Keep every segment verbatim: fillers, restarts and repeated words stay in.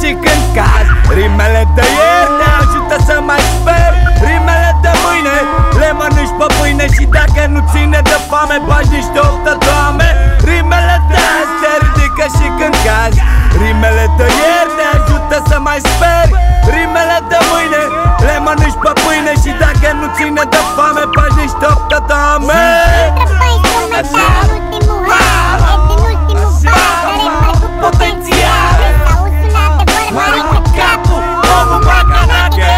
și când caz. Rimele de ieri te ajută să mai speri. Rimele de mâine le mănânci pe pâine. Și dacă nu ține de foame, bagi niște oftă, Doamne. Rimele de azi te ridică și când cazi. Rimele de ieri te ajută să mai speri. Rimele de mâine le mănânci pe pâine. Și dacă nu ține de foame, bagi niște oftă, Doamne. Potențial mare cu capul, omul macanache.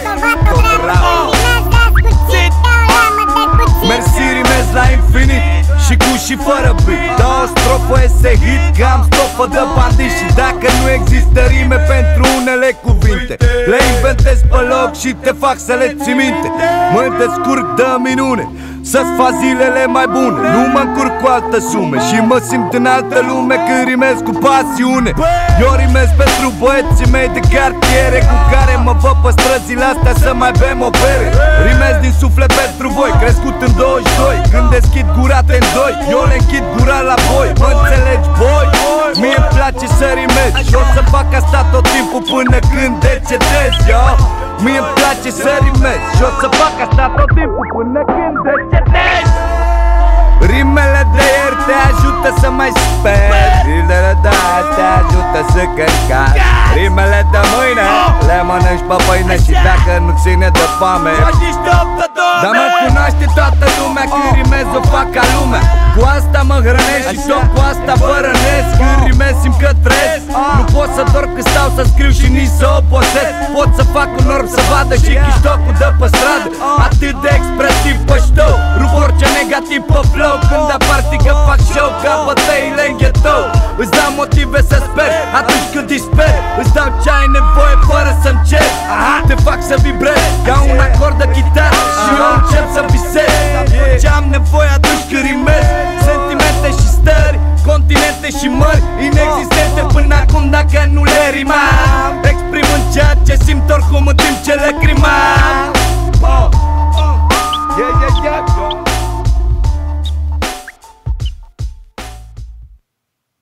Mersi, rimez la infinit și cu și fără beat. Da o strofă ese hit, că am stofă de bandit. Și dacă nu există rime pentru unele cuvinte, le inventez pe loc și te fac să le ții minte. Mă descurc de minune să-ți fac zilele mai bune. Nu mă încurc cu altă sume și mă simt în altă lume când rimez cu pasiune. Eu rimez pentru băieții mei de cartiere, cu care mă văd pe străzile astea să mai bem o bere. Rimez din suflet pentru voi, crescut în douăzeci și doi. Când deschid gura te doi, eu le închid gura la voi. Mă înțelegi, boy? Mie-mi place să rimez și o să fac asta tot timpul până când decedez, yo. Mie-mi place să rimez și o să fac asta tot timpul până când decedez. Rimele de ieri te ajută să mai speri. Rimele de azi te ajută să câncați. Rimele de mâine le mănânci pe pâine. Și dacă nu ține de foame, dar mă cunoaște toată lumea. Când rimez o fac ca lumea. Cu asta mă hrănesc și tot cu asta vă rănesc. Când rimez simt că trăiesc. Nu pot să dorm când stau să scriu și nici să obosesc. Pot să fac un orb să vadă și chiștocul de pe stradă. Atât de expresiv pe ștou, rup orice negativ pe flow. Când apar că fac show ca bătăile în ghetou. Îți dau motive să sper atunci când disper. Îți dau ce ai nevoie fără să-mi cer. Te fac să vibrezi ca un acord de chitară și eu încep să visez. Ce am nevoie atunci când rimez. Sentimente și stări, continente și mări inexistente până acum dacă nu le rimam. Exprimând ceea ce simt oricum în timp ce le crimam.